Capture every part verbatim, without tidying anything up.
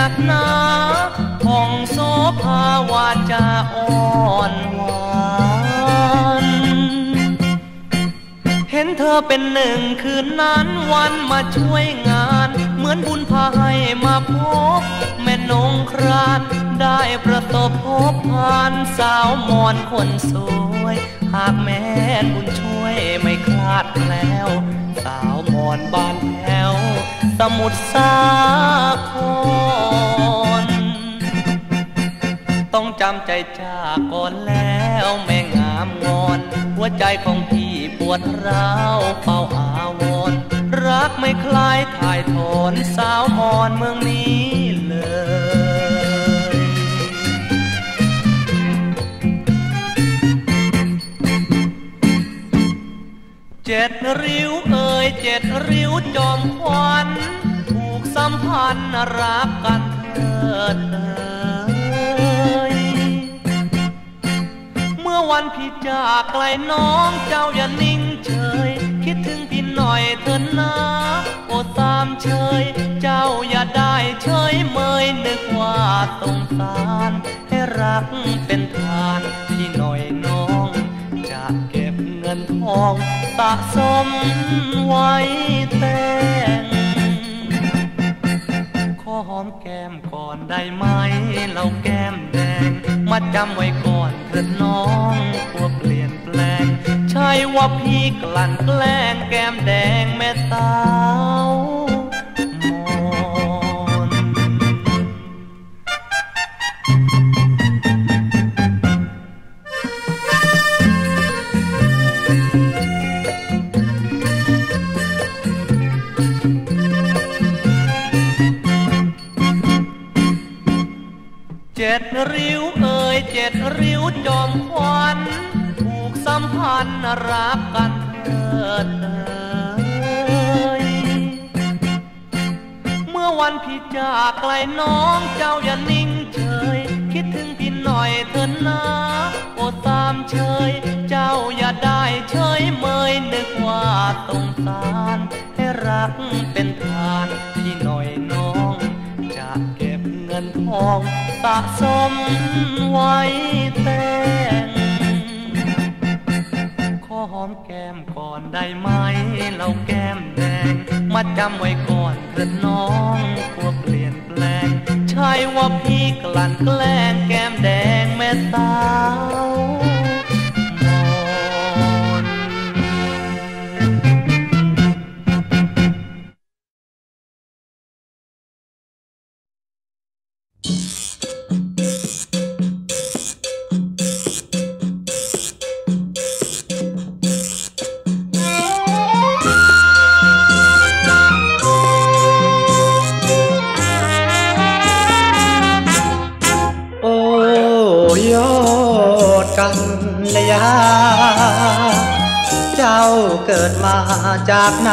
นักหนาผ่องโสภาวาจาอ่อนหวานเห็นเธอเป็นหนึ่งคืนนั้นวันมาช่วยงานเหมือนบุญพาให้มาพบแม่นงครานได้ประสบพบผ่านสาวมอนคนสวยหากแม่บุญช่วยไม่คลาดแคล้วสาวมอนบ้านแถวสมุทรสาครต้องจำใจจากก่อนแล้วแม่งามงอนหัวใจของพี่ปวดร้าวเฝ้าอาวรรักไม่คลายถ่ายถอนสาวมอนเมืองนี้เลยเจ็ดริ้วเอ่ยเจ็ดริ้วจอมขวัญผูกสัมพันธ์รักกันเถิดเมื่อวันพี่จากไกลน้องเจ้าอย่านิ่งเฉยคิดถึงพี่หน่อยเถิดนะโอ้ตามเฉยเจ้าอย่าได้เฉยเมยนึกว่าสงสารให้รักเป็นทานพี่หน่อยน้องจะเก็บเงินทองสะสมไว้แต่งขอหอมแก้มก่อนได้ไหมเราแก้มแดงมาจำไว้ก่อนเถิดน้องกลัวเปลี่ยนแปลงใช่ว่าพี่กลั่นแกล้งแก้มแดงแม่สาวมอนเจ็ดริ้วเอ่ยเจ็ดริ้วจอมขวัญผูกสัมพันธ์รักกันเถิดเมื่อวันพี่จากไกลน้องเจ้าอย่านิ่งเฉยคิดถึงพี่หน่อยเถิดนะโอ้ตามเฉยเจ้าอย่าได้เฉยเมยนึกว่าสงสารให้รักเป็นทานพี่หน่อยน้องจะเก็บเงินทองสะสมไว้แต่งขอหอมแก้มก่อนได้ไหมเราแก้มแดงมาจำไว้ก่อนเถิดน้องกลัวเปลี่ยนแปลงใช่ว่าพี่กลั่นแกล้งแก้มแดงแม่สาวกันเลยาเจ้าเกิดมาจากไหน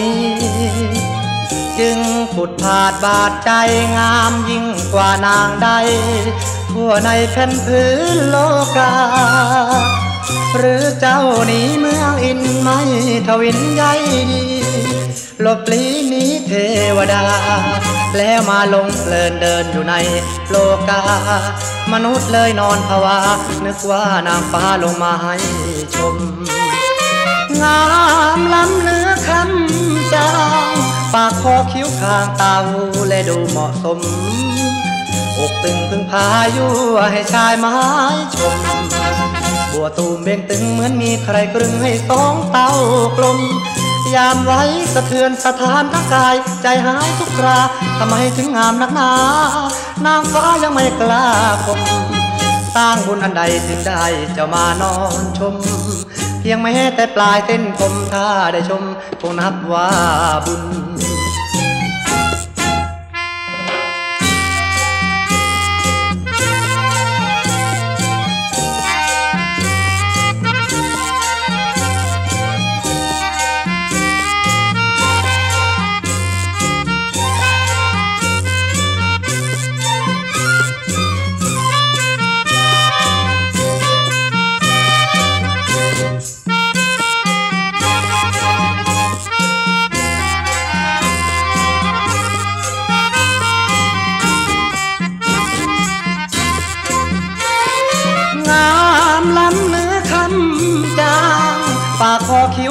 จึงผุดผาดบาดใจงามยิ่งกว่านางใดทั่วในแผ่นพื้นโลกาหรือเจ้าหนีเมืองอินไม่ทวินใยดีหลบลี้หนีเทวดาแล้วมาลงเพลินเดินอยู่ในโลกามนุษย์เลยนอนภาวานึกว่านางฟ้าลงมาให้ชมงามล้ำเนื้อคำจางปากคอคิ้วคางตาหูและดูเหมาะสมอกตึงพึ่งพาอยู่ให้ชายไม้ชมบัวตูมเบ่งตึงเหมือนมีใครกรึงให้สองเต้ากลมยามไว้สะเทือนสถานกายใจหายทุกคราทำไมถึงงามนักหนานางฟ้ายังไม่กล้าคมสร้างบุญอันใดถึงได้เจ้ามานอนชมเพียงแม้แต่ปลายเส้นผมถ้าได้ชมคงนับว่าบุญ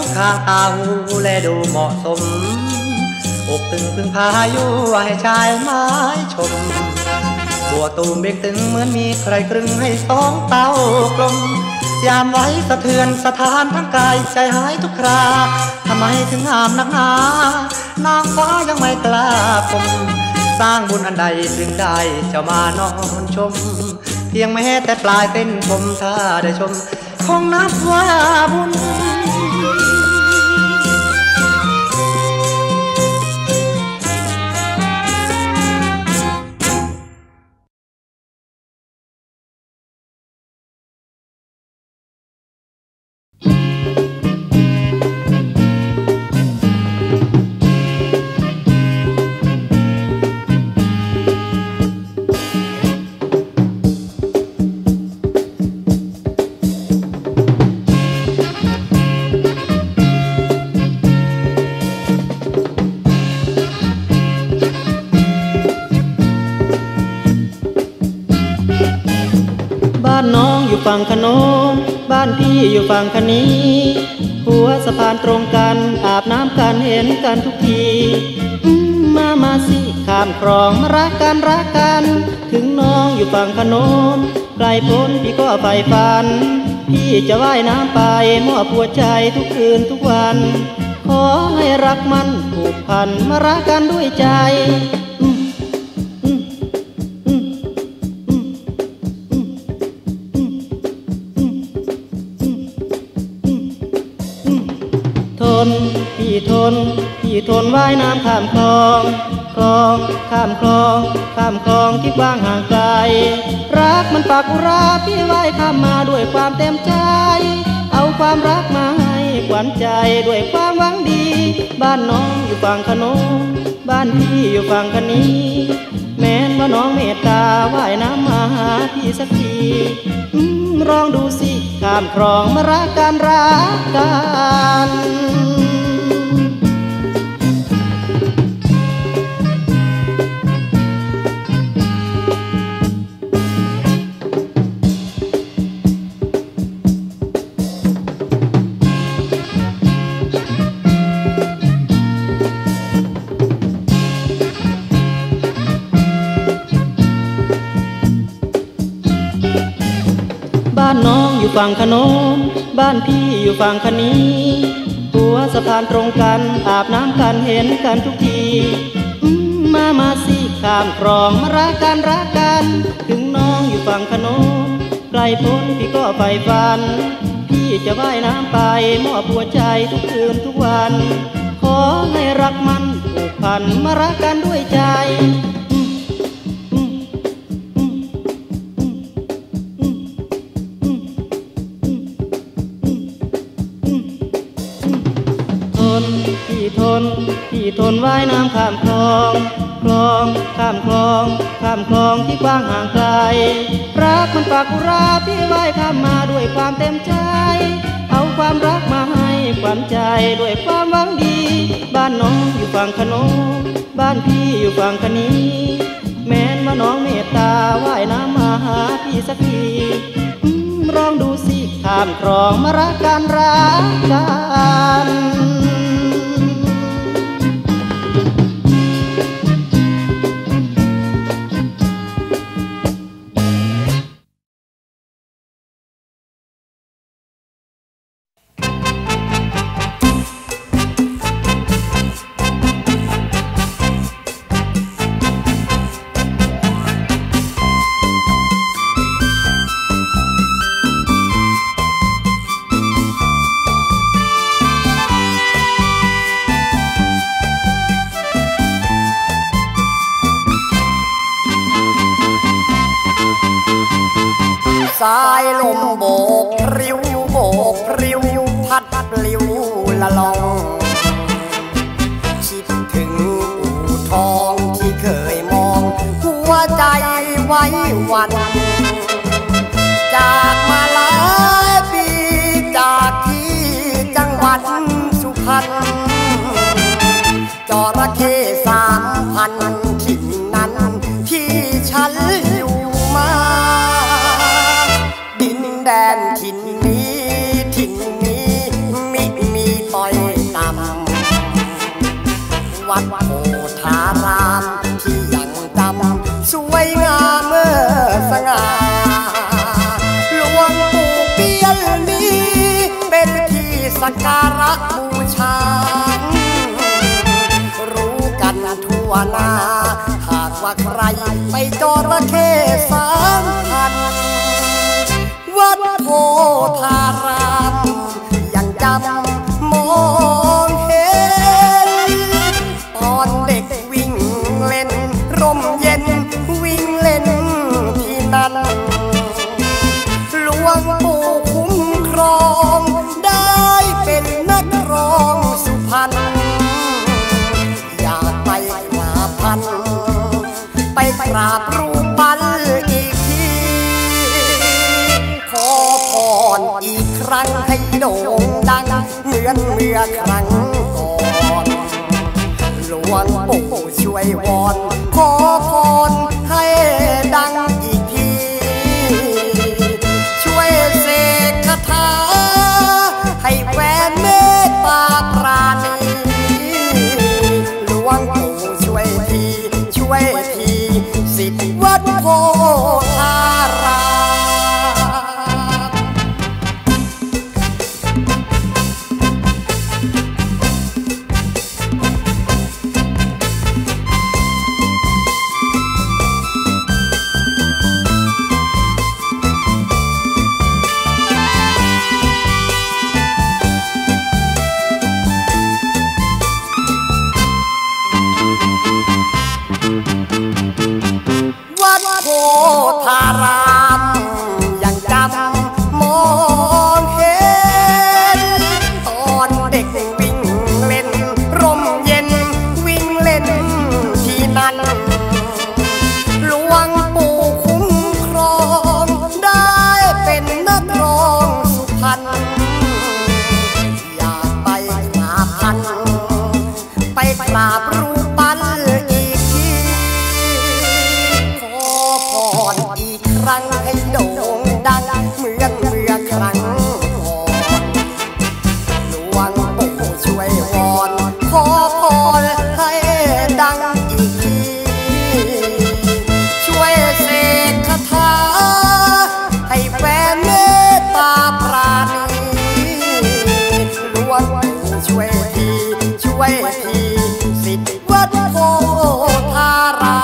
ข้างตาหูและดูเหมาะสมอกตึงพึ่งพายุให้ชายไม้ชมบัวตูมเบกตึงเหมือนมีใครกรึงให้สองเต้ากลมยามไว้สะเทือนสถานทั้งกายใจหายทุกคราทำไมถึงงามนักหนานางฟ้ายังไม่กล้าพมสร้างบุญอันใดถึงได้เจ้ามานอนชมเพียงแม้แต่ปลายเส้นผมถ้าได้ชมคงนับว่าบุญบ้านน้องอยู่ฝั่งขนมบ้านพี่อยู่ฝั่งคณีหัวสะพานตรงกันอาบน้ำกันเห็นกันทุกทีมามาสิข้ามคลองมารักกันรักกันถึงน้องอยู่ฝั่งขนมไกลพ้นพี่ก็ใฝ่ฝันพี่จะว่ายน้ำไปมอบหัวใจทุกคืนทุกวันขอให้รักมันผูกพันมารักกันด้วยใจทนพี่ทนพี่ทนว่ายน้ำข้ามคลองคลองข้ามคลองข้ามคลองที่กว้างห่างไกลรักมันปากอุราพี่ว่ายข้ามมาด้วยความเต็มใจเอาความรักมาให้ขวัญใจด้วยความหวังดีบ้านน้องอยู่ฝั่งขนมบ้านพี่อยู่ฝั่งคณีแม้นว่าน้องเมตตาว่ายน้ำมาหาพี่สักทีลองดูสิข้ามคลองมารักกันรักกันบ้านน้องอยู่ฝั่งขนมบ้านพี่อยู่ฝั่งคณีหัวสะพานตรงกันอาบน้ำกันเห็นกันทุกทีมามาสิข้ามคลองมารักกันรักกันถึงน้องอยู่ฝั่งขนมไกลพ้นพี่ก็ใฝ่ฝันพี่จะว่ายน้ำไปมอบหัวใจทุกคืนทุกวันขอให้รักมันผูกพันมารักกันด้วยใจพี่ทนพี่ทนว่ายน้ำข้ามคลองคลองข้ามคลองข้ามคลองที่กว้างห่างไกลรักมันปากอุราพี่ว่ายข้ามมาด้วยความเต็มใจเอาความรักมาให้ขวัญใจด้วยความหวังดีบ้านน้องอยู่ฝั่งขนมบ้านพี่อยู่ฝั่งคณีแม้นว่าน้องเมตตาว่ายน้ำมาหาพี่สักทีลองดูสิข้ามคลองมารักกันรักกันสายลมโบกพริ้วโบกพริ้วพัดปลิวละลองคิดถึงอู่ทองที่เคยมองหัวใจไว้วัน จากมาหลายปีจากที่จังหวัดสุพรรณจระเข้สามพันถิ่นนั้นที่ฉันอยู่มาดินแดนถิ่นนี้ถิ่นนี้มิมีต่อยวนาหากว่าใครไปจระเข้สามพันวัดโพธารามยังจำมองเห็นตอนเด็กวิ่งเล่นร่มเย็นวิ่งเล่นที่นั่นหลวงปู่คุ้มครองได้เป็นนักร้องสุพรรณอยากไปกราบท่านไปกราบรูปปั้นอีกทีขอพรอีกครั้งให้โด่งดังเหมือนเมื่อครั้งก่อนหลวงปู่ช่วยวอนขอพรให้ดังอีกทีช่วยเสกคาถาให้แฟนเมตตาปราณีหลวงปู่ช่วยทีช่วยทีสิทธิ์วัดโพธารามโพธารามยังจำมองเห็นตอนเด็กวิ่งเล่นร่มเย็นวิ่งเล่นที่นั่นหลวงปู่คุ้มครองได้เป็นนักร้องสุพรรณอยากไปกราบท่านไปกราบรูปปั้นอีกทีอีกครั้งให้โด่งดังเหมือนเมื่อครั้งก่อนหลวงปู่ช่วยวอนขอพรให้ดังอีกทีช่วยเสกคาถาให้แฟนเมตตาปราณีหลวงปู่ช่วยทีช่วยทีสิทธิ์วัดโพธาราม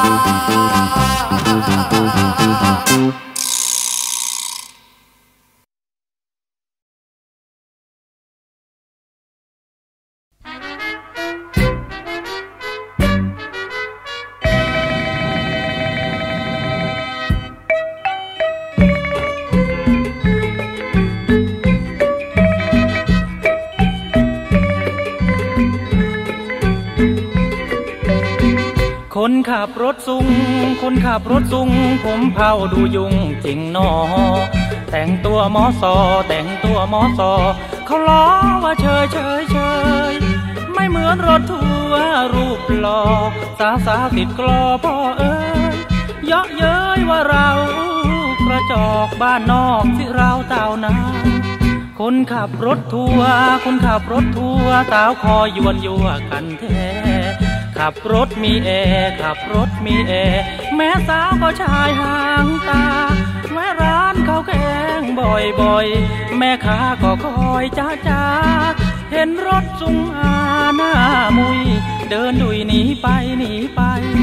คนขับรถซุงคนขับรถซุงผมเผาดูยุงจริงหนอแต่งตัวมอสอแต่งตัวมอสอเขาล้อว่าเชยเชยเชยไม่เหมือนรถทัวร์รูปหล่อสาวสาวติดกลอพ่อเอ้ยเยาะเย้ยว่าเรากระจอกบ้านนอกที่เราเต่านาคนขับรถทัวร์คนขับรถทัวร์สาวคอยยวนยั่วกันแท้ขับรถมีแอร์ขับรถมีแอร์แม่สาวก็ชายห่างตาแม่ร้านข้าวแกงบ่อยๆแม่ค้าก็คอยจ้าจ้าเห็นรถซุงอาหน้ามุยเดินดุยหนีไปหนีไป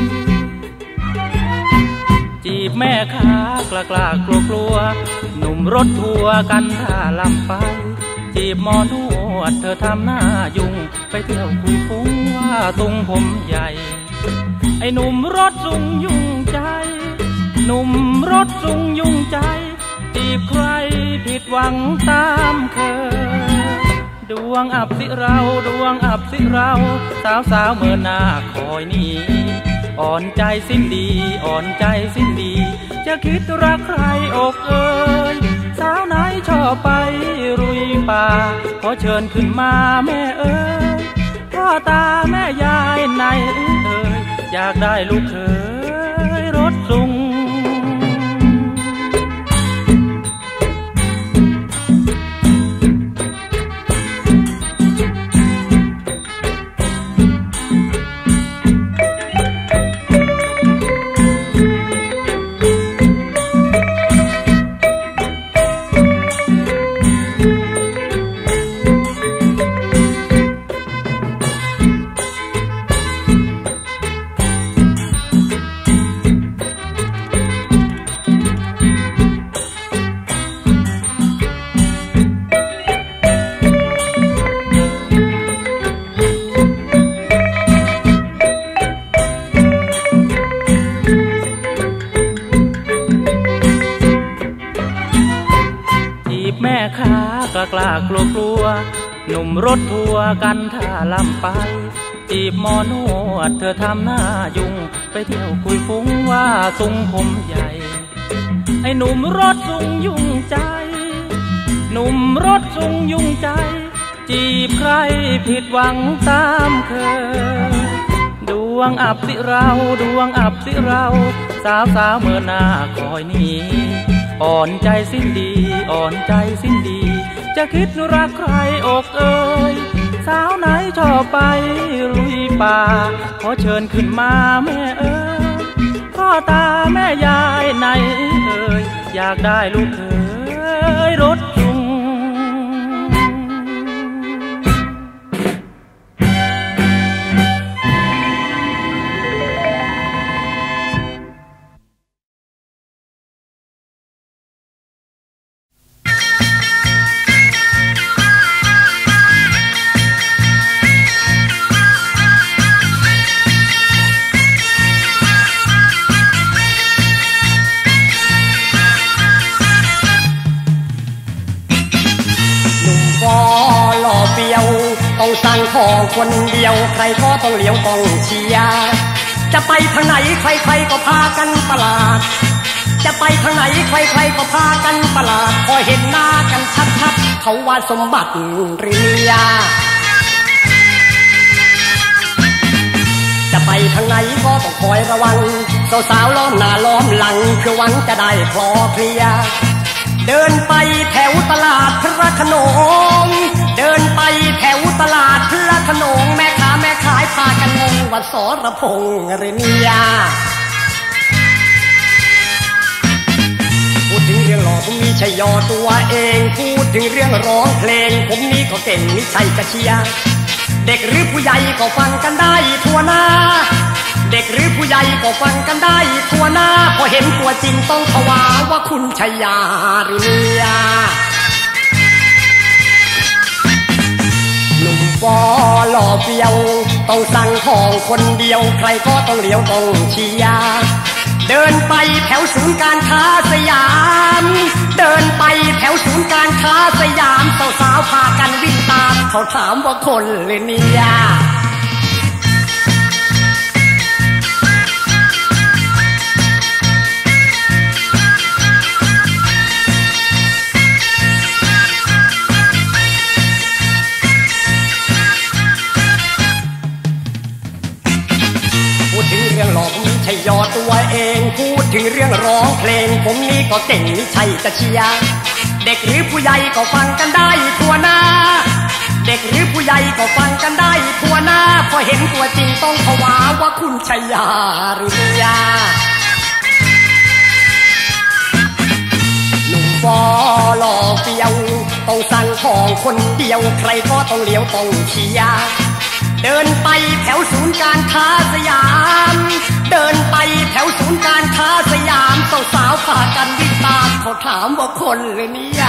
จีบแม่ค้ากล้ากล้ากลัวกลัวหนุ่มรถทัวร์กันท่าลำไปจีบหมอนวดเธอทำหน้ายุ่งไปเที่ยวคุยฟุ้งว่าตุงผมใหญ่ไอ้หนุ่มรถซุงยุ่งใจหนุ่มรถซุงยุ่งใจจีบใครผิดหวังตามเคยดวงอับสิเราดวงอับสิเราสาวสาวเมื่อหน้าคอยนี้อ่อนใจสิ้นดีอ่อนใจสิ้นดีจะคิดรักใครอกเอ่ยสาวไหนชอบไปรุยป่าขอเชิญขึ้นมาแม่เอ๋ยพ่อตาแม่ยายไหนเอ๋ยอยากได้ลูกเขยรถซุงกล้ากลัวกลัวหนุ่มรถทัวร์กันท่าลำไปจีบหมอนวดเธอทำหน้ายุ่งไปเที่ยวคุยฟุ้งว่าทรงผมใหญ่ไอ้หนุ่มรถทรงยุ่งใจหนุ่มรถทรงยุ่งใจจีบใครผิดหวังตามเคยดวงอับสิเราดวงอับสิเราสาวสาวเมื่อหน้าคอยนี้อ่อนใจสิ้นดีอ่อนใจสิ้นดีจะคิดรักใครอกเอ่ยสาวไหนชอบไปลุยป่าขอเชิญขึ้นมาแม่เอ๋ยพ่อตาแม่ยายไหนเอ่ยอยากได้ลูกเอ๋ยรถจุงต้องสั่งของคนเดียวใครก็ต้องเลี้ยวต้องเชียร์จะไปทางไหนใครๆก็พากันประหลาดจะไปทางไหนใครๆก็พากันประหลาดพอเห็นหน้ากันชัดๆเขาว่าสมบัติหรือเมียจะไปทางไหนก็ต้องคอยระวังสาวๆล้อมหน้าล้อมหลังเพื่อหวังจะได้คลอเคลียเดินไปแถวตลาดพระโขนงเดินไปแถวตลาดพระโขนงแม่ค้าแม่ขายพากันงงว่าสรพงษ์หรือเมียพูดถึงเรื่องหล่อผมนี่ใช่ยอตัวเองพูดถึงเรื่องร้องเพลงผมนี่ก็เก่งนี่ใช่กระเชียเด็กหรือผู้ใหญ่ก็ฟังกันได้ทั่วหน้าเด็กหรือผู้ใหญ่ก็ฟังกันได้ทั่วหน้าพอเห็นตัวจริงต้องภาวะว่าคุณชัยยาหรือเมียหนุ่มฟอหล่อเฟี้ยวต้องสั่งของคนเดียวใครก็ต้องเลี้ยวต้องเชียร์เดินไปแถวศูนย์การค้าสยามเดินไปแถวศูนย์การค้าสยามสาวๆพากันวิ่งตามเขาถามว่าคนหรือเมียหลอกไม่ใช่ยอตัวเองพูดถึงเรื่องร้องเพลงผมนี่ก็เก่งไม่ใช่จะเชียร์เด็กหรือผู้ใหญ่ก็ฟังกันได้ทั่วหน้าเด็กหรือผู้ใหญ่ก็ฟังกันได้ทั่วหน้าพอเห็นตัวจริงต้องภาวะว่าคุณชัยยาหรือเมียหนุ่มฟอหล่อเฟี้ยวต้องสั่งของคนเดียวใครก็ต้องเลี้ยวต้องเชียร์เดินไปแถวศูนย์การค้าสยามเดินไปแถวศูนย์การค้าสยามสาวๆพากันวิ่งตามเขาถามว่าคนหรือเนี่ย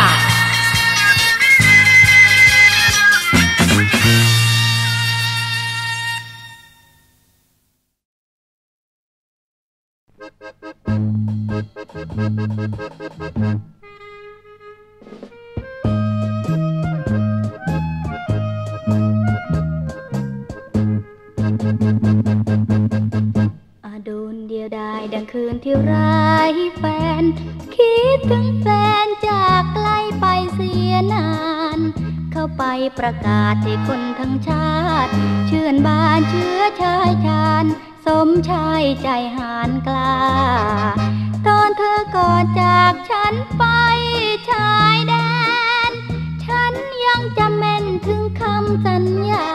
ดังคืนที่ไร้แฟนคิดถึงแฟนจากไกลไปเสียนานเข้าไปประกาศให้คนทั้งชาติชื่นบานเชื้อชายชาญสมชายใจหานกล้าตอนเธอก่อนจากฉันไปชายแดนฉันยังจำแม่นถึงคำสัญญา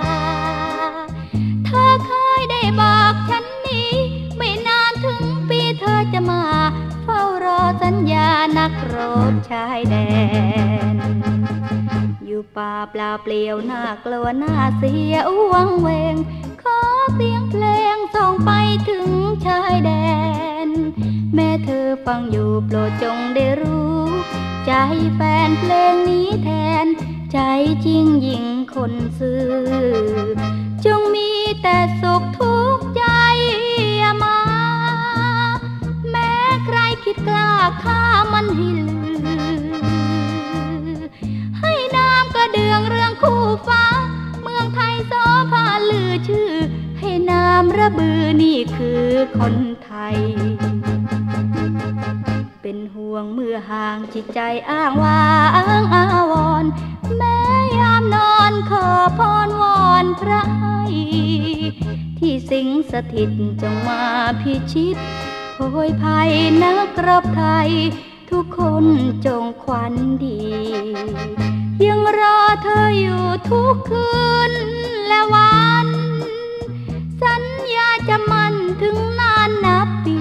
เธอเคยได้บอกฉันนี้ไม่นานถึงปีเธอจะมาเฝ้ารอสัญญานักรบชายแดนอยู่ป่าเปล่าเปลี่ยวน่ากลัวน่าเสียวังเวงขอเสียงเพลงส่งไปถึงชายแดนแม่เธอฟังอยู่โปรดจงได้รู้ใจแฟนเพลงนี้แทนใจจริงยิ่งคนซื่อจงมีแต่สุขทุกใจอย่ามาแม้ใครคิดกล้าฆ่ามันให้ลือให้ฟ้าเมืองไทยโสภาลือชื่อให้นามระบือนี่คือคนไทยเป็นห่วงเมื่อห่างจิตใจอ้างว้างอาวรณ์แม้ยามนอนขอพรวอนพระให้ที่สิงสถิตจงมาพิชิตโพยภัยนักรบไทยทุกคนจงขวัญดียังรอเธออยู่ทุกคืนและวันสัญญาจะมั่นถึงนานนับปี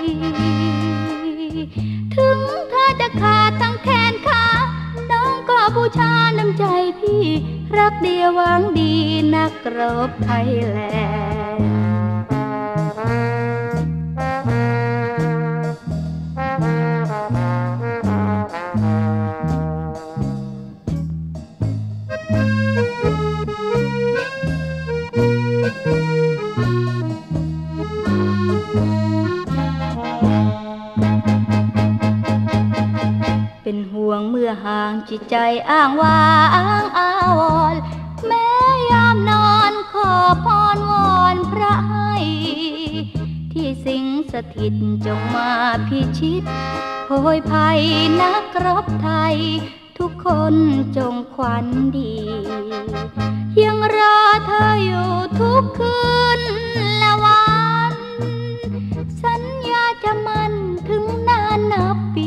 ถึงเธอจะขาดทั้งแขนขาน้องก็บูชาน้ำใจพี่รักเดียวหวังดีนักรบไทยแลนด์เป็นห่วงเมื่อห่างจิตใจอ้างว้างอาวรณ์แม้ยามนอนขอพรวอนพระให้ที่สิงสถิตจงมาพิชิตโพยภัยนักรบไทยทุกคนจงขวัญดียังรอเธออยู่ทุกคืนและวันสัญญาจะมั่นถึงนานนับปี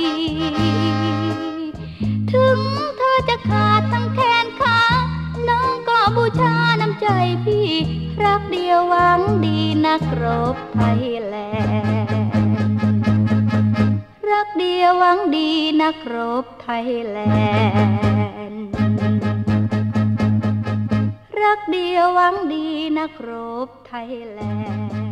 ถึงเธอจะขาดทั้งแขนขาน้องก็บูชาน้ำใจพี่รักเดียวหวังดีนักรบไทยแลนด์รักเดียวหวังดีนักรบไทยแลนด์รักเดียวหวังดีนักรบไทยแลนด์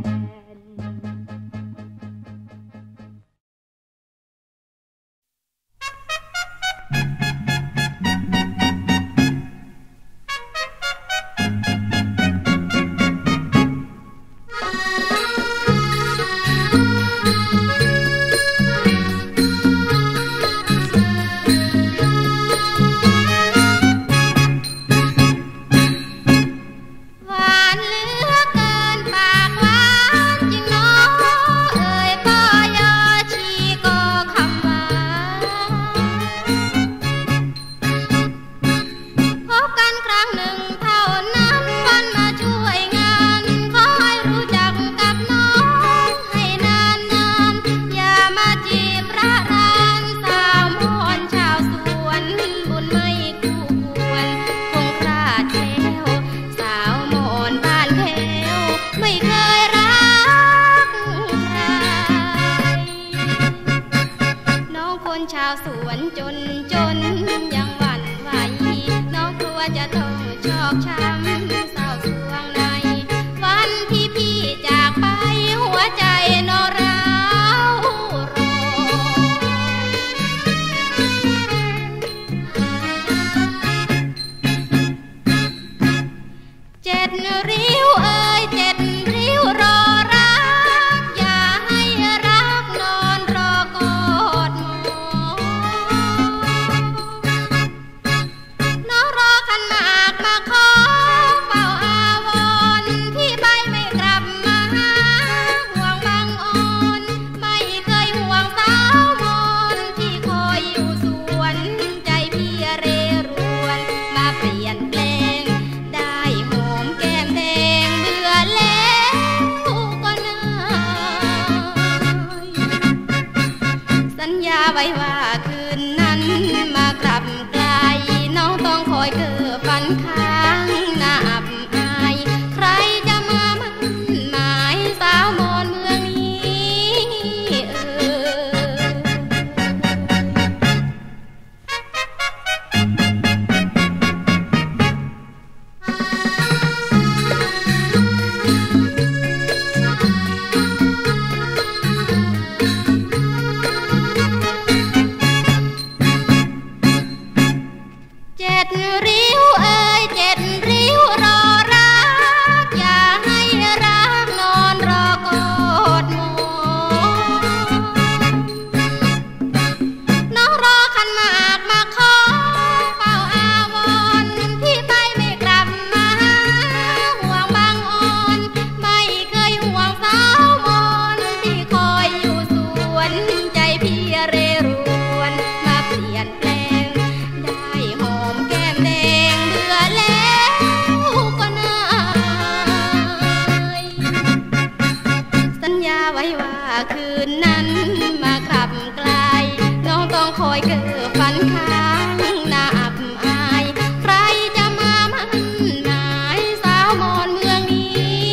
อยเกิดฝันค้างน่าอับอายใครจะมามั่นหมายสาวมอนเมืองนี้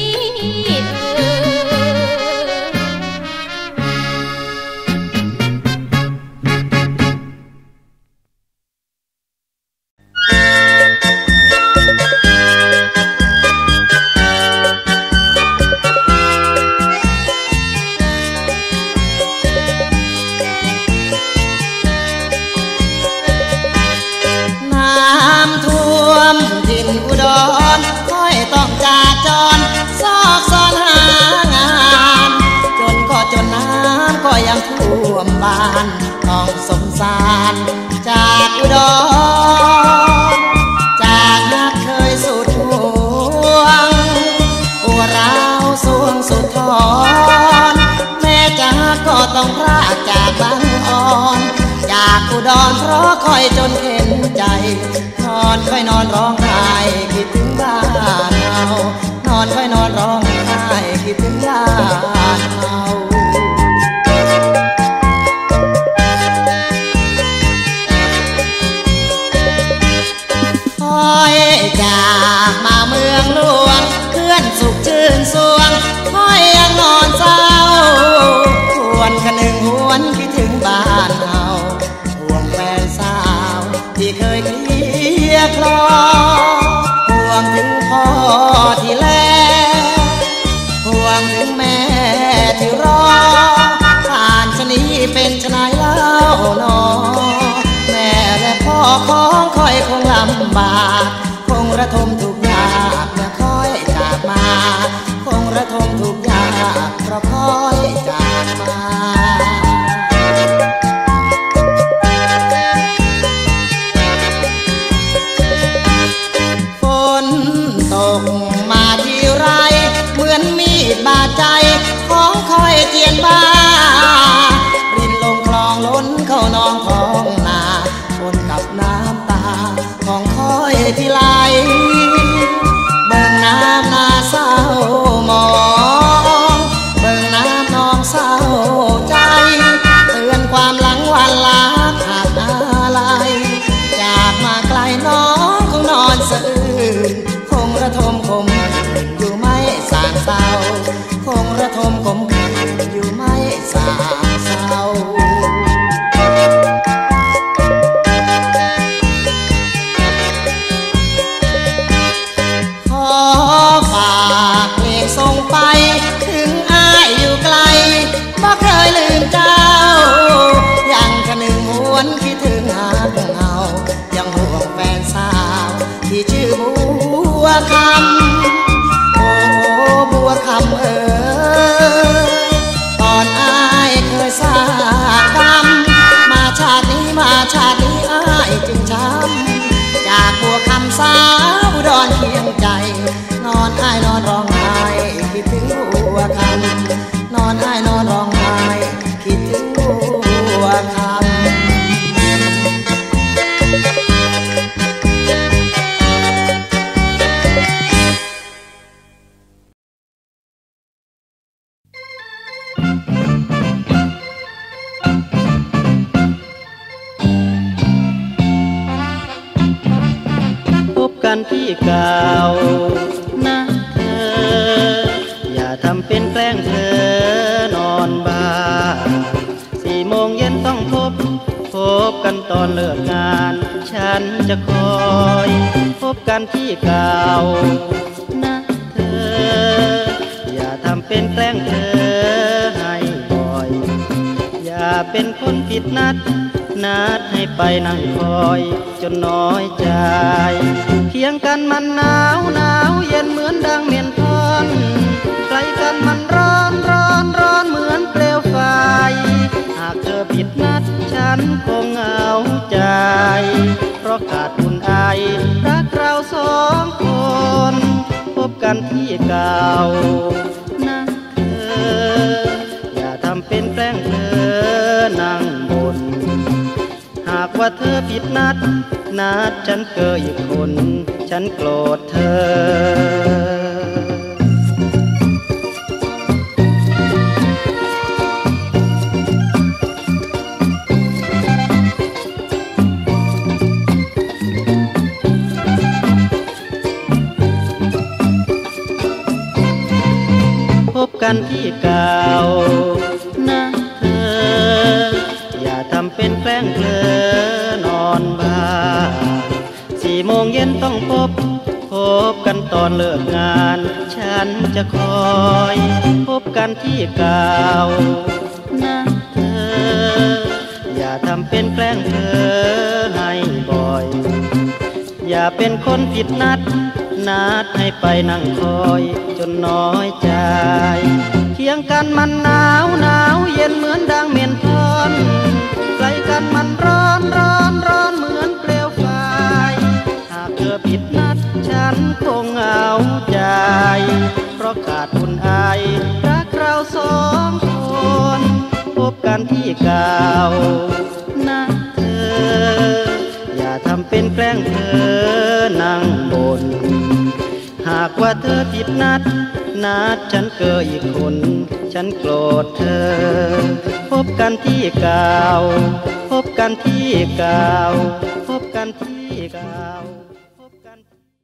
อุดรค่อยต้องจากจรซอกซอนหางานจนก็จนน้ำก็ยังท่วมบ้านต้องสงสารจากอุดรจากนักเคยสุดห่วงปวดร้าวสวงสุดทอนแม่จ๋าก็ต้องพรากจากบางอ่อนจากอุดรเพราะคอยจนเห็นใจนอนค่อยนอนร้องไห้คิดถึงบ้านเฮานอนค่อยนอนร้องไห้คิดถึงบ้านเฮาคอยจากมาเมืองหลวงเพื่อนสุขชื่นสวงคอยยังนอนเศร้าหวนคะนึงหวนคิดถึงบ้านเฮาห่วงแฟนสาวที่เคยเคลียร์คลอห่วงถึงพ่อที่แลห่วงถึงแม่ที่รอผ่านชะนี้เป็นชะไหนเล่าหนอแม่และพ่อของคอยคงลำบากคงระทมทุกข์ยากเมื่อคอยจากมาคงระทมทุกข์ยากเพราะคอยจากมาตกมาที่ไรเหมือนมีดบาดใจของคอยเจียนบ้ารินลงคลองล้นเข้านองท้องนาปนกับน้ำตาของคอยที่ไหลเบิ่งน้ำนาเศร้ามองเบิ่งน้ำนองเศร้าใจเตือนความหลังวันลักขาดอะไรจากมาไกลน้องคงนอนสะอื้นคงระทมคมอยู่ไม่สางเศร้าคงระทมคมอยู่ไม่สางเศร้าขอฝากเพลงส่งไปถึงอ้ายอยู่ไกลบ่เคยลืมเจ้ายังคะนึงหวนคิดถึงหาเงายังห่วงแฟนสาวที่ชื่อบัวคำโอ้บัวคำเอ๋ยตอนอ้ายเคยสร้างกรรมมาชาตินี้มาชาตินี้อ้ายจึงช้ำจากบัวคำสาวอุดรเคียงใจนอนอ้ายนอนร้องไห้คิดถึงบัวคำนอนอ้ายนอนร้องไห้คิดถึงบัวคำกันที่เก่านะเธออย่าทำเป็นแกล้งเธอนอนบ้านสี่โมงเย็นต้องพบพบกันตอนเลิกงานฉันจะคอยพบกันที่เก่านะเธออย่าทำเป็นแกล้งเธอให้บ่อยอย่าเป็นคนผิดนัดนัดให้ไปนั่งคอยจนน้อยใจเคียงกันมันหนาวหนาวเย็นเหมือนดังเมียนทอนไกลกันมันร้อนร้อนร้อนเหมือนเปลวไฟหากเธอผิดนัดฉันคงเหงาใจเพราะขาดอุ่นไอรักเราสองคนพบกันที่เก่านะเธออย่าทำเป็นแกล้งเธอนั่งบนหากว่าเธอผิดนัดนัดฉันเกออีกคนฉันโกรธเธอพกันที่เก่านะเธออย่าทำเป็นแกล้งเพลอนอนบ้านสี่โมงเย็นต้องพบพบกันตอนเลิกงานฉันจะคอยพบกันที่เก่านะเธออย่าทำเป็นแกล้งเพลอให้บ่อยอย่าเป็นคนผิดนัดนัดให้ไปนั่งคอยจนน้อยใจเคียงกันมันหนาวหนาวเย็นเหมือนดังเมียนทอนไกลกันมันร้อนร้อนร้อนเหมือนเปลวไฟหากเธอผิดนัดฉันคงเหงาใจเพราะขาดคุณอายรักเราสองคนพบกันที่เก่านะเธออย่าทำเป็นแกล้งเธอนั่งบนหากว่าเธอผิดนัดนัดฉันเกออีกคนฉันโกรธเธอพบกันที่เก่าพบกันที่เก่าพบกันที่เก่าพบกัน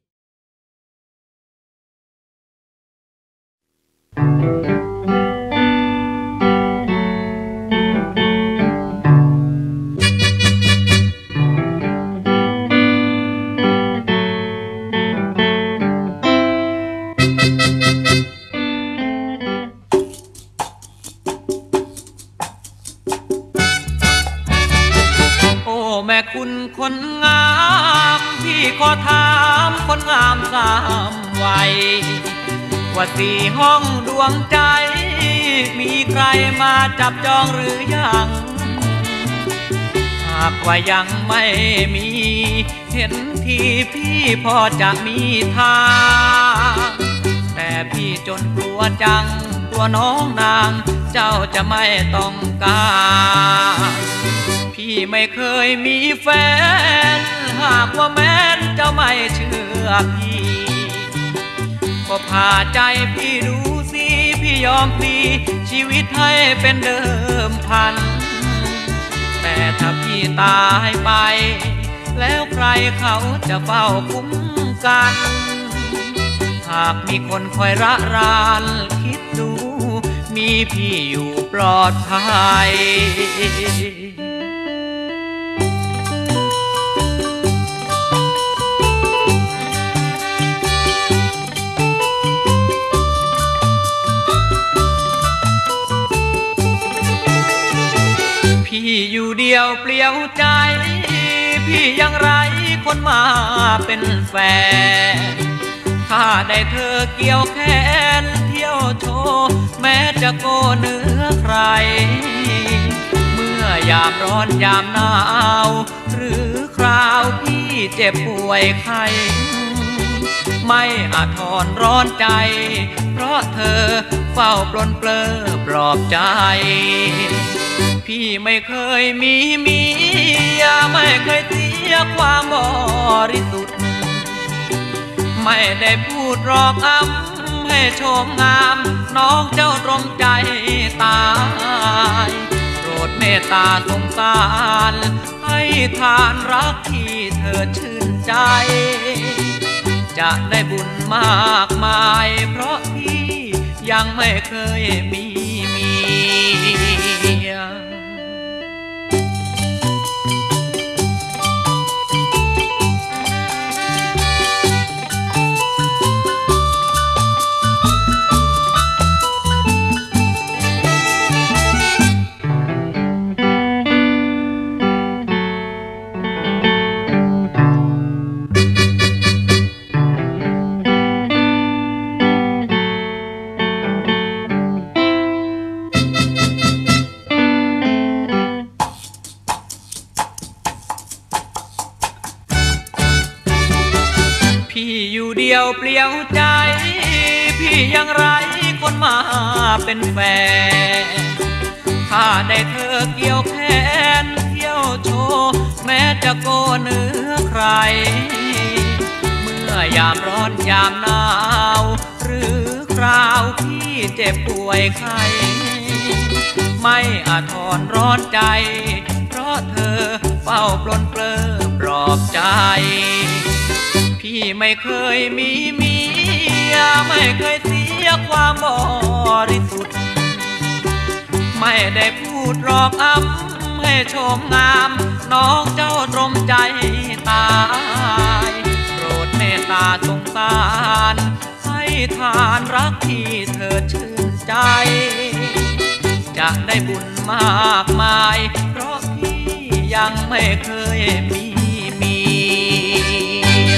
แม่คุณคนงามพี่ขอถามคนงามสามวัยว่าสี่ห้องดวงใจมีใครมาจับจองหรือยังหากว่ายังไม่มีเห็นทีพี่พอจะมีทางแต่พี่จนกลัวจังตัวน้องนางเจ้าจะไม่ต้องการพี่ไม่เคยมีแฟนหากว่าแม้นเจ้าไม่เชื่อพี่ก็พาใจพี่ดูสิพี่ยอมพลีชีวิตให้เป็นเดิมพันแต่ถ้าพี่ตายไปแล้วใครเขาจะเฝ้าคุ้มกันหากมีคนคอยระรานคิดดูมีพี่อยู่ปลอดภัยพี่อยู่เดียวเปลี่ยวใจพี่ยังไรคนมาเป็นแฟนถ้าได้เธอเกี่ยวแขนเที่ยวโชว์แม้จะโกเนื้อใครเมื่อยามร้อนยามหนาวหรือคราวพี่เจ็บป่วยไข้ไม่อาจทนร้อนใจเพราะเธอเฝ้าปลนเปลือปลอบใจพี่ไม่เคยมีเมียไม่เคยเสียความบริสุทธิ์ไม่ได้พูดหลอกอ้ำให้โชมงามน้องเจ้าตรมใจตายโปรดเมตตาสงสารให้ทานรักที่เธอชื่นใจจะได้บุญมากมายเพราะพี่ยังไม่เคยมีเมียพี่อยู่เดียวเปลี่ยวใจพี่ยังไรคนมาเป็นแฟนถ้าได้เธอเกี่ยวแขนเที่ยวโชว์แม้จะโกเนื้อใครเมื่อยามร้อนยามหนาวหรือคราวพี่เจ็บป่วยไข้ไม่อาจทนร้อนใจเพราะเธอเฝ้าปลนเปลือปลอบใจพี่ไม่เคยมีเมียไม่เคยเสียยความบริสุทธิ์ไม่ได้พูดหลอกอ้ำให้โชมงามน้องเจ้าตรมใจตายโปรดเมตตาสงสารให้ทานรักที่เธอชื่นใจจะได้บุญมากมายเพราะพี่ยังไม่เคยมีเมีย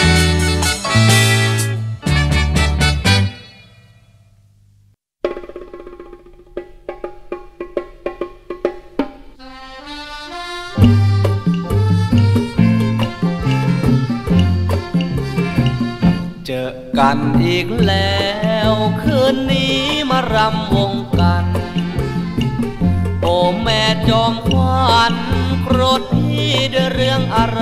เจอกันอีกแล้วคืนนี้มารำวงกันโอ้แม่จอมขวัญโกรธพี่ด้วยเรื่องอะไร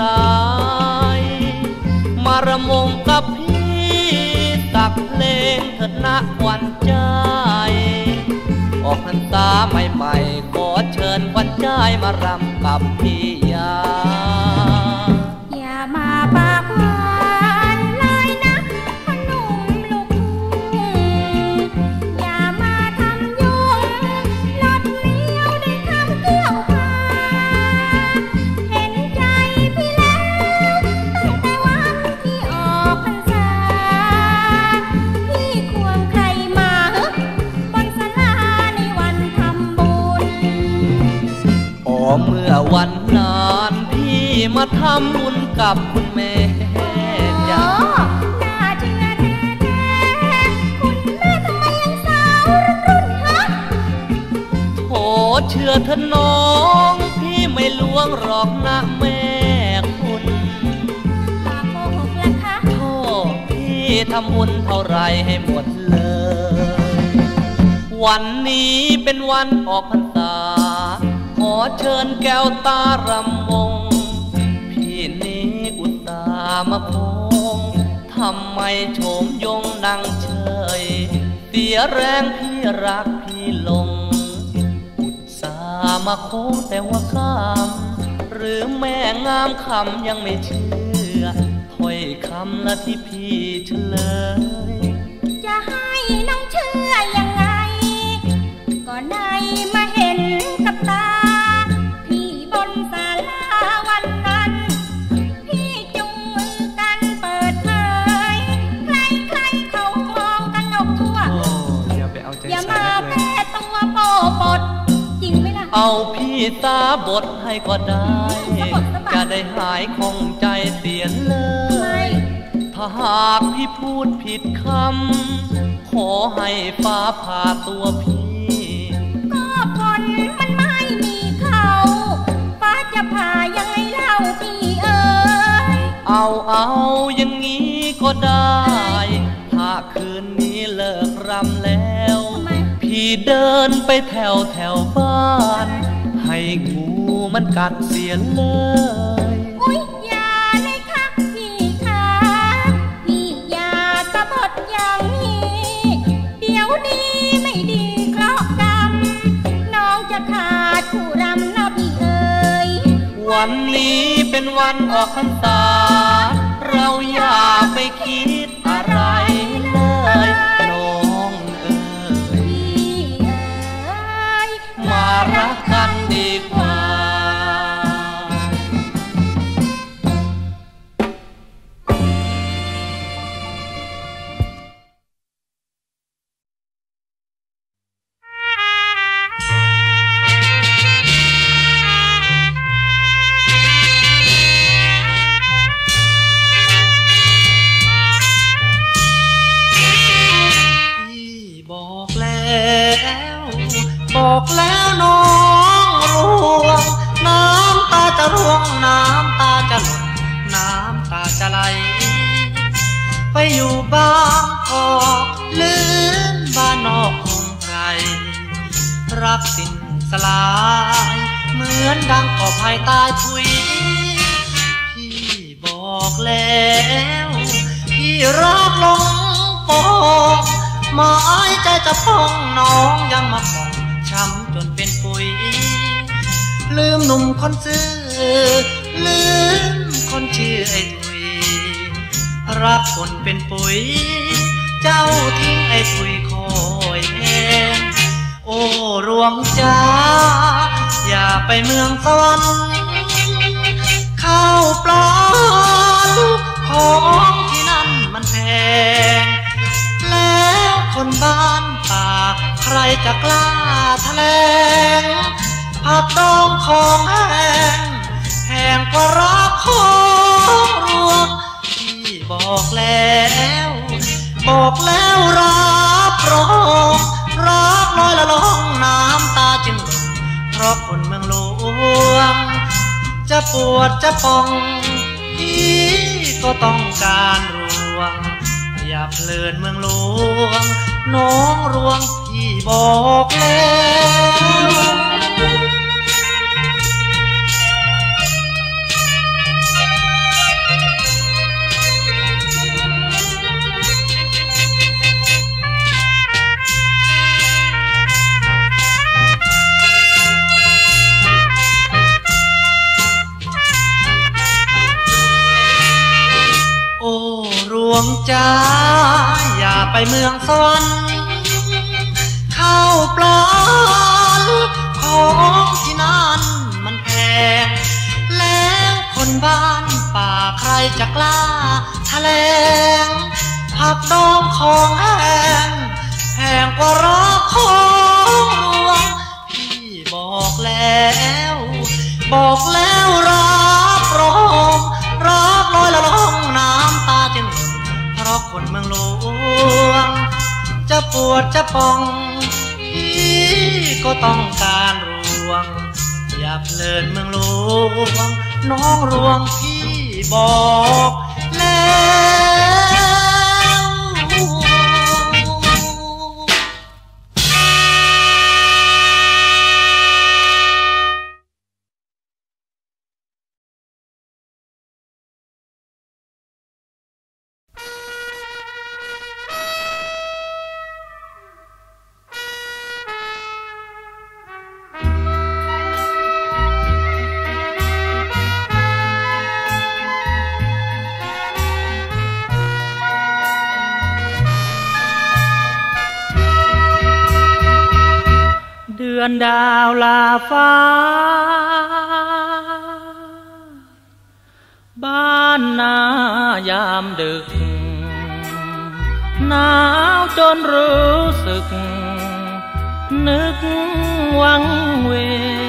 มารำวงกับพี่ตักเพลงเถิดนะขวัญใจออกพรรษาใหม่ๆขอเชิญขวัญใจมารำกับพี่ยาอย่ามาปากหวานเลยนะพ่อหนุ่มลูกทุ่งอย่ามาทำยุ่งลดเลี้ยวได้ทำเกี่ยวพาเห็นใจพี่แล้วตั้งแต่วันที่ออกพรรษาพี่ควงใครมาฮึบนศาลาในวันทำบุญอ๋อเมื่อวันนั้นพี่มาทำบุญกับคุณแม่จ้าน่าเชื่อแท้ๆคุณแม่ทำไมยังสาวรุ่นๆฮะโถเชื่อเถอะน้องพี่ไม่ลวงหรอกนะแม่คุณมาโกหกแล้วคะโธ่พี่ทำบุญเท่าไรให้หมดเลยวันนี้เป็นวันออกพรรษาขอเชิญแก้วตารำวงพี่นี้อุตส่าห์มาคงทำไมโฉมยงนั่งเฉยเสียแรงพี่รักพี่ลงอุตส่าห์มาคงแต่ว่าคำหรือแม่งามคำยังไม่เชื่อถ้อยคำละที่พี่เฉลยจะให้น้องเชื่อยังไงก็ในมาเห็นกับตาพี่บนศาลาวันนั้นพี่จุงมือกันเปิดเผยใครๆเขามองกันนกทั่วอย่าไปเอาใจอย่ามาแพ้ตัวโปปดจริงไหมล่ะเอาพี่ตาบทให้ก็ได้จะได้หายคงใจเสียเลยถ้าหากพี่พูดผิดคำขอให้ฟ้าผ่าตัวพี่ก็คนมันไม่มีเขาฟ้าจะผ่ายังไงเล่าพี่เอ๋ยเอาเอาอย่างนี้ก็ได้ถ้าคืนนี้เลิกรำแล้วพี่เดินไปแถวแถวบ้านให้งูมันกัดเสียเลยอุ๊ยอย่าเลยค่ะพี่ค่ะพี่อย่าสะบดอย่างนี้เดี๋ยวดีไม่ดีเคราะห์กรรมน้องจะขาดผู้รำนะพี่เอ๋ยวันนี้เป็นวันออกพรรษาเราอย่าไปคิดอะไรเลยน้องเอ๋ยพี่เอ๋ยมารักกันดีกว่าบอกแล้วน้องร่วงน้ำตาจะร่วงน้ำตาจะหล่นน้ำตาจะไหลไปอยู่บ้านออกลืมบ้านนอกของใครรักสิ้นสลายเหมือนดังกอบภายใต้ถุยพี่บอกแล้วพี่รักลงปอกหมายใจจะพองน้องยังมาปองช้ำจนเป็นปุ๋ยลืมหนุ่มคนซื่อลืมคนชื่อไอ้ถุยรักคนเป็นปุ๋ยเจ้าทิ้งไอ้ถุยคอยแห้งโอ้รวงจ้าอย่าไปเมืองสวรรค์ข้าวปลาของที่นั่นมันแพงแล้วคนบ้านป่าใครจะกล้าแถลงผักดองของแห้งแห้งกว่ารักของรวงที่บอกแล้วบอกแล้วรับรองรักน้อยละลองน้ำตาจึงเพราะคนเมืองหลวงจะปวดจะป่องพี่ก็ต้องการรวงอย่าเพลินเมืองหลวงน้องรวงพี่บอกแล้วรวงจ้าอย่าไปเมืองสวรรค์ข้าวปลาของที่นั่นมันแพงแล้วคนบ้านป่าใครจะกล้าแถลงผักดองของแห้งแพงกว่ารักของรวงพี่บอกแล้วบอกแล้วรับรองรักน้อยละลองน้ำตาจึงเพราะคนเมืองหลวงจะปวดจะป่องพี่ก็ต้องการรวงอย่าเพลินเมืองหลวงน้องรวงพี่บอกแล้วเดือนดาวลาฟ้าบ้านนายามดึกหนาวจนรู้สึกนึกวังเว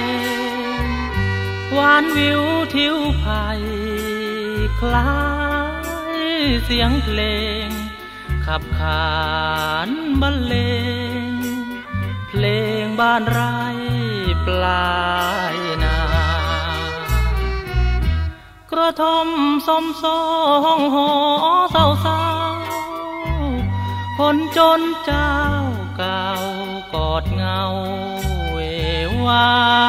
วานวิวทิวไผ่คล้ายเสียงเพลงขับขานบรรเลงเพลงบ้านไร่ปลายนากระทมสมซองหอเศร้าเศร้าคนจนเจ้าเก่ากอดเงาเววา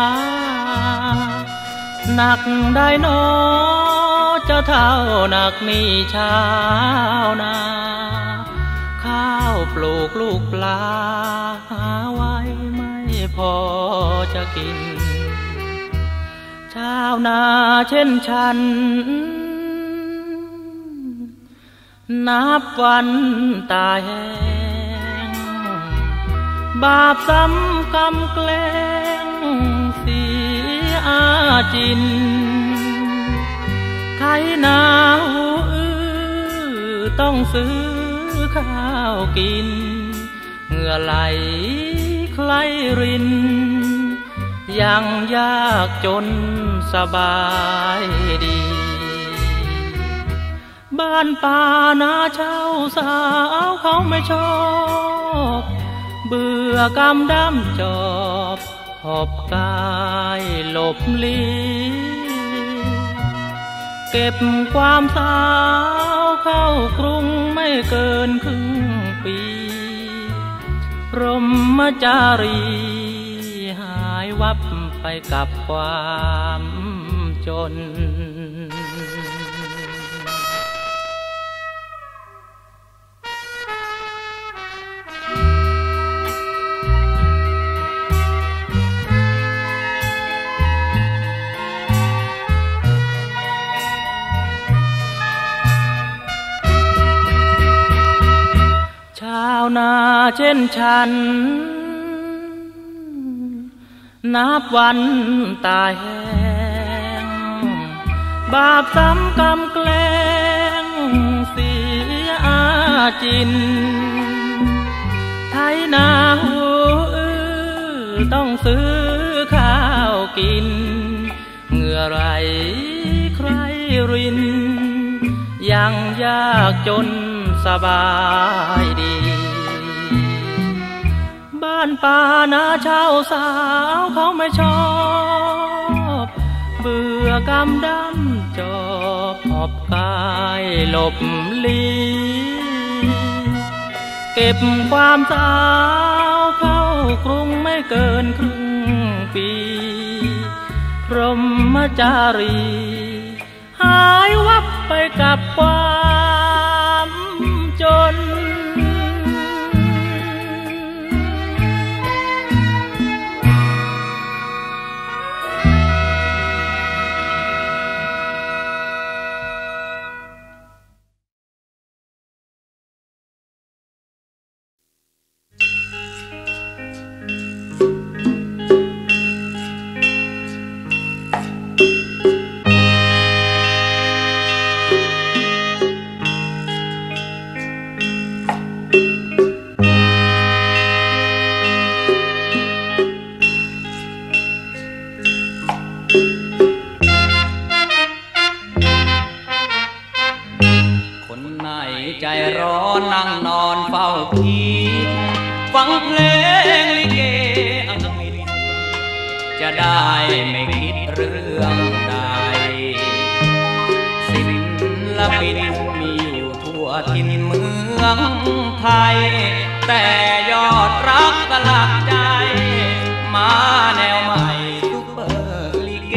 หนักได้นอจะเท่าหนักนี่ชาวนาข้าวปลูกลูกปลาหาไว้ไม่พอจะกินชาวนาเช่นฉันนับวันตายแห้งบาปซ้ำกำแกล้งเสียอาจินไถนาหูอื้อต้องซื้อข้าวกินเหงื่อไหลใครรินยังยากจนสบายดีบ้านป่านาเช่าสาวเขาไม่ชอบเบื่อกำดำจอบหอบกายหลบลีเก็บความสาวเข้ากรุงไม่เกินครึ่งปีพรหมจารีหายวับไปกับความจนาวนาเช่นฉันนับวันตายแห้งบาปซ้ำกรรมแกล้งเสียอาจินไถนาหัวต้องซื้อข้าวกินเหงื่อไหลใครรินยังยากจนสบายดีบ้านป่านาชาวสาวเขาไม่ชอบเบื่อกำดำจอบหอบกายหลบลีเก็บความสาวเข้ากรุงไม่เกินครึ่งปีพรหมจารีหายวับไปกับความจนใจร้อนนั่งนอนเฝ้าคิดฟังเพลงลิเกอังกฤษจะได้ไม่คิดเรื่องใดศิลปินมีอยู่ทั่วถิ่นเมืองไทยแต่ยอดรักตลาดใจมาแนวใหม่ซุปเปอร์ลิเก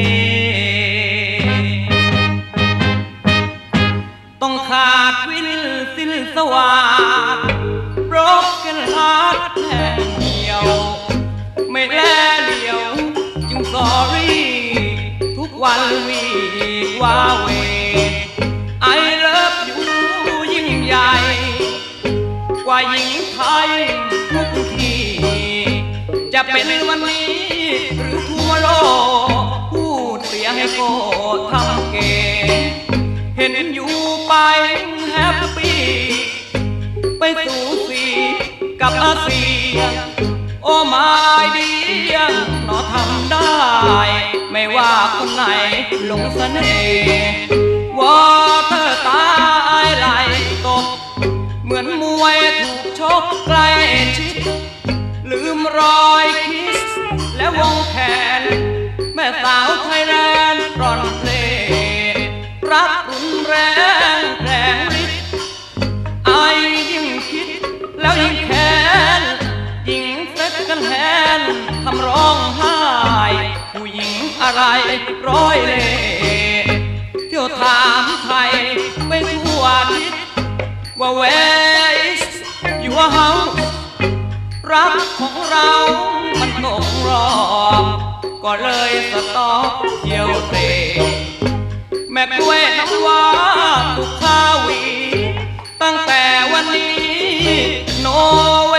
ต้องขาดวินสินสวัสดิ์โรคกันฮาร์ดแห่งเดียวไม่แลเดียวจึงสอรี่ทุกวันวีว่าเวไอเลิฟอยู่ยิ่งใหญ่กว่าหญิงไทยทุกทีจะเป็นวันนี้หรือทั่วโลกพูดเสียให้โกทำเกเห็นอยู่ไปแฮปปี้ไปสู่สีกับอาเซียโอ้มาดียังหนอทำได้ไม่ว่าคนไหนหลงเสน่ห์ว่าเธอตายไหลตกเหมือนมวยถูกชกใกล้ชิดลืมรอยคิสและวงแขนแม่สาวไทยแลนด์ร่อนเพลงรักรุนแรงแรงฤทธิ์ไอยิ่งคิดแล้วยิ่งแค้นยิ่งเซ็ตกันแทนทำร้องไห้ผู้หญิงอะไรร้อยเล่เที่ยวถามไทยไปทั่วทิศว่า where is your house รักของเรามันตกรอบก็เลยสต็อปเที่ยวเตะแม่กล้วยน้ำว้าตุกข้าวีตั้งแต่วันนี้โนเว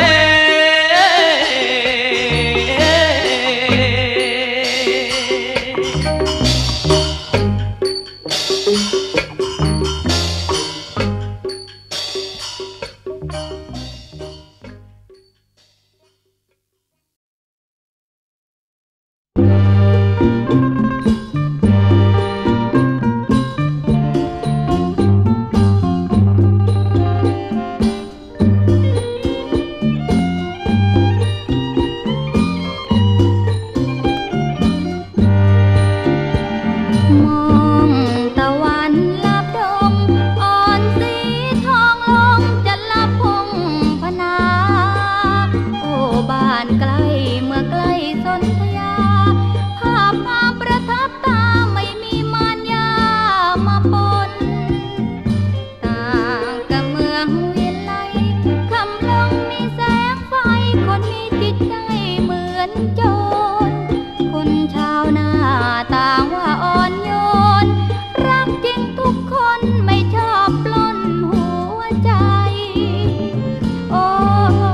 โอ้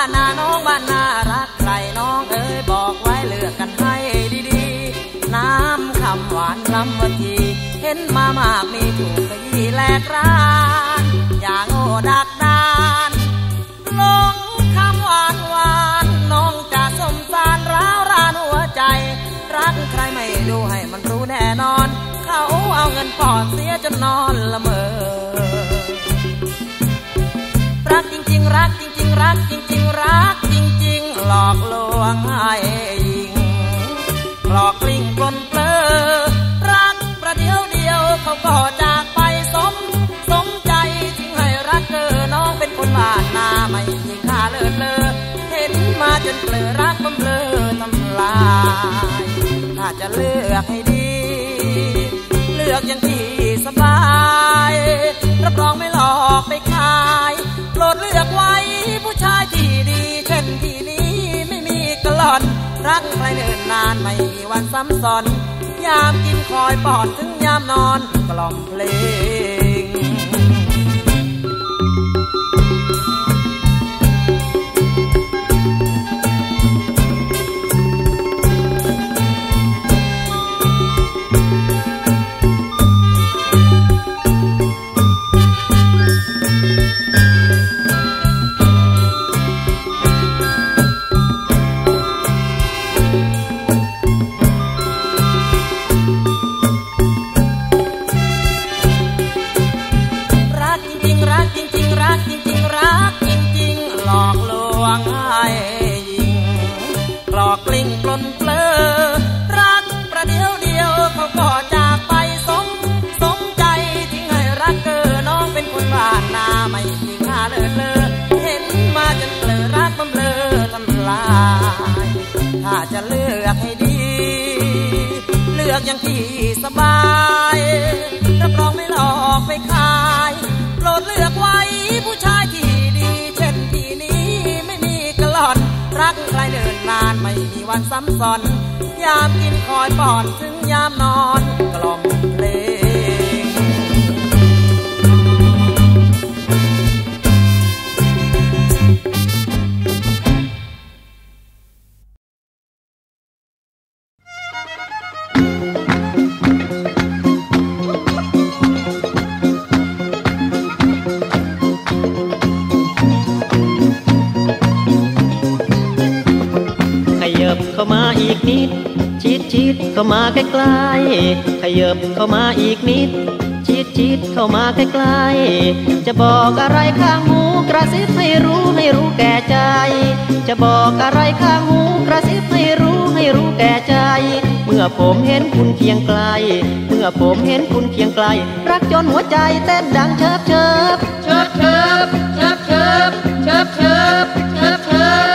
านนาน้องบ้านนารักใครน้องเอ๋ยบอกไว้เลือกกันให้ดีๆน้ำคำหวานลำวันทีเห็นมามากมีถูกขยี้แลกร้านอย่างโง่ดักดานลงคำหวานหวานน้องจะสมสารร้าวรานหัวใจรักใครไม่ดูให้มันรู้แน่นอนเขาเอาเงินผ่อนเสียจนนอนละเมอรักจริงๆรักจริงๆรักจริงๆรักจริงๆหลอกลวงให้ยิงหลอกกลิ้งปลนเปลือรักประเดี๋ยวเดียวเขาก็จากไปสมสมใจทิ้งให้รักเธอน้องเป็นคนบ้านนาไม่มีค่าเลิศเลอเห็นมาจนเปลือรักมันเบลอทำลายถ้าจะเลือกให้ดีเลือกอย่างที่สบายรับรองไม่หลอกไม่ขายโปรดเลือกไว้ผู้ชายที่ดีเช่นที่นี้ไม่มีกะล่อนรักใครเนิ่นนานไม่มีวันซ้ำซ้อนยามกินคอยปอดถึงยามนอนกล่อมเพลงถ้าจะเลือกให้ดีเลือกอย่างที่สบายรับรองไม่หลอกไม่ขายโปรดเลือกไว้ผู้ชายที่ดีเช่นที่นี้ไม่มีกะล่อนรักใครเนิ่นนานไม่มีวันซ้ำซ้อนยามกินคอยป้อนถึงยามนอนกล่อมเพลงเข้ามาอีกนิดชิดชิดเข้ามาใกล้ๆขยับเข้ามาอีกนิดชิดชิดเข้ามาใกล้ๆจะบอกอะไรข้างหูกระซิบให้รู้ให้รู้แก่ใจจะบอกอะไรข้างหูกระซิบให้รู้ให้รู้แก่ใจเมื่อผมเห็นคุณเคียงไกลเมื่อผมเห็นคุณเคียงไกลรักจนหัวใจเต้นดังเชิบเชิบเชิบเชิบเชิบเชิบเชิบเชิบเชิบเชิบ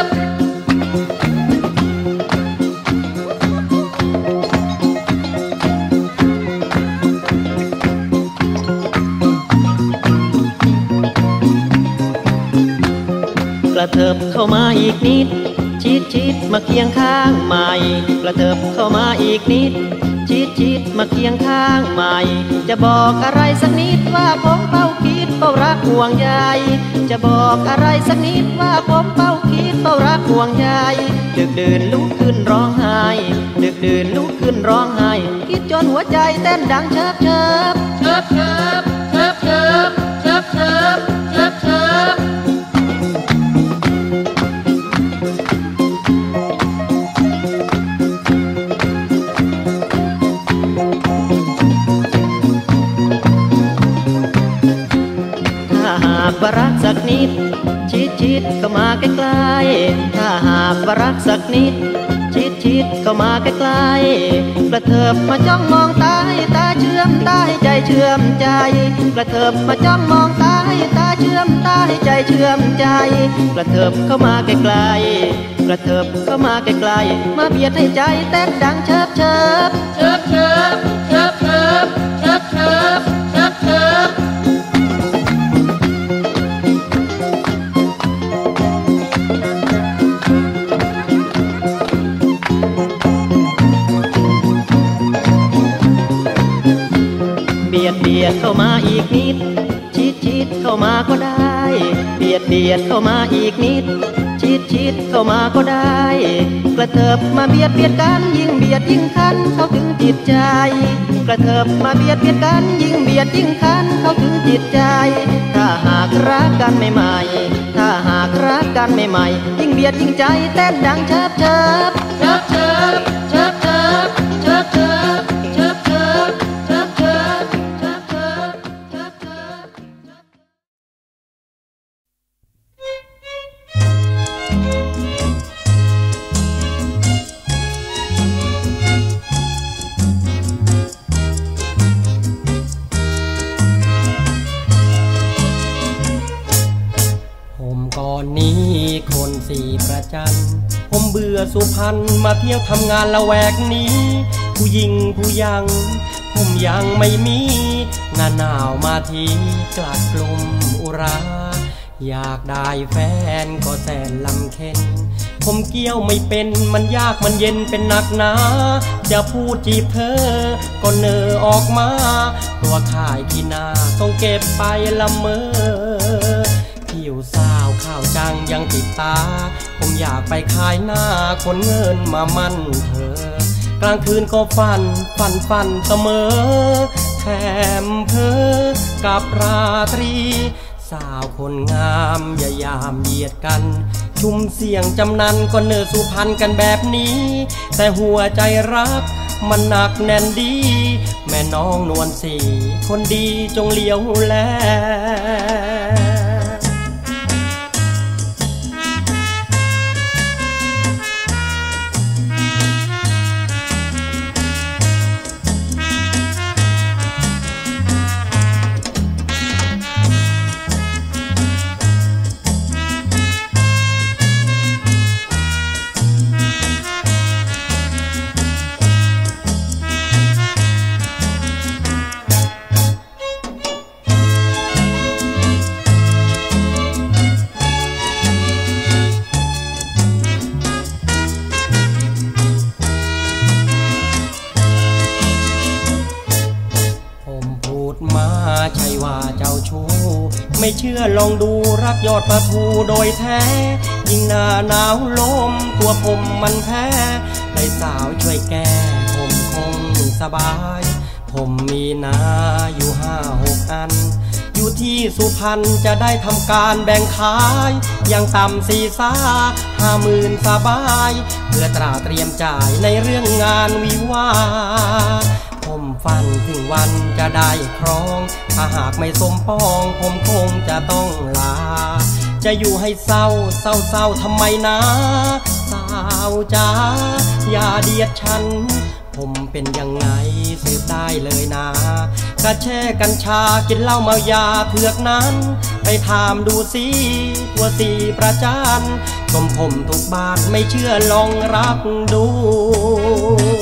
กระเถิบเข้ามาอีกนิดชิดชิดมาเคียงข้างใหม่กระเถิบเข้ามาอีกนิดชิดชิดมาเคียงข้างใหม่จะบอกอะไรสักนิดว่าผมเฝ้าคิดเฝ้ารักห่วงใยจะบอกอะไรสักนิดว่าผมเฝ้าคิดเฝ้ารักห่วงใยดึกดื่นลุกขึ้นร้องไห้ดึกดื่นลุกขึ้นร้องไห้คิดจนหัวใจเต้นดังเชิบเชิบเชิบเชิบเชิบเชิบเชิบเชิบเชิบเชิบว่ารักสักนิดชิดชิดเข้ามาใกล้ๆถ้าหากว่ารักสักนิดชิดชิดเข้ามาใกล้ๆกระเถิบมาจ้องมองตาให้ตาเชื่อมตาให้ใจเชื่อมใจกระเถิบมาจ้องมองตาให้ตาเชื่อมตาให้ใจเชื่อมใจกระเถิบเข้ามาใกล้ๆกระเถิบเข้ามาใกล้ๆมาเบียดให้ใจเต้นดังเชิบเชิบเชิบเชิบเชิบเชิบเชิบเชิบเชิบเชิบเบียดเบียดเข้ามาอีกนิดชิดชิดเข้ามาก็ได้เบียดเบียดเข้ามาอีกนิดชิดชิดเข้ามาก็ได้กระเถิบมาเบียดเบียดกันยิ่งเบียดยิ่งคันเข้าถึงจิตใจกระเถิบมาเบียดเบียดกันยิ่งเบียดยิ่งคันเข้าถึงจิตใจถ้าหากรักกันใหม่ๆถ้าหากรักกันใหม่ๆยิ่งเบียดยิ่งใจเต้นดังเชิบเชิบเชิบเชิบเชิบเชิบเชิบเชิบเชิบเชิบเชิบเชิบเชิบเชิบเชิบเชิบผมก่อนนี้คนสี่ประจันผมเบื่อสุพรรณมาเที่ยวทำงานละแวกนี้ผู้หญิงผู้ยังผมยังไม่มีงานหนาวมาทีกลัดกลุ่มอุราอยากได้แฟนก็แสนลำเค็นผมเกี่ยวไม่เป็นมันยากมันเย็นเป็นหนักหนาจะพูดจีบเธอก็เนอออกมาตัวข่ายที่นาต้องเก็บไปละเมอผิวสาวข้าวจังยังติดตาผมอยากไปขายหน้าคนเงินมามั่นเธอกลางคืนก็ฝันฝันฝันเสมอแถมเพ้อกับราตรีสาวคนงามอย่ายามเหยียดกันชุมเสียงจำนันก็เนอสุพรรณกันแบบนี้แต่หัวใจรักมันหนักแน่นดีแม่น้องนวลสีคนดีจงเลี้ยวแล ใช่ว่าเจ้าชู้ไม่เชื่อลองดูรักยอดประทูโดยแท้ยิ่งหน้าหนาวลมตัวผมมันแพ้ได้สาวช่วยแก้ผมคงสบายผมมีนาอยู่ห้าหกอันอยู่ที่สุพรรณจะได้ทำการแบ่งขายอย่างต่ำสี่สาห้าหมื่นสบายเพื่อตราเตรียมจ่ายในเรื่องงานวิวาผมฝันถึงวันจะได้ครองถ้าหากไม่สมปองผมคงจะต้องลาจะอยู่ให้เศร้าเศร้าเศร้าทำไมนะสาวจ้าอย่าเดียดฉันผมเป็นยังไงสืบได้เลยนะกระแช่กัญชากินเหล้าเมายาเถือกนั้นไปถามดูสิทั่วสีประจานชมผมทุกบ้านไม่เชื่อลองรับดู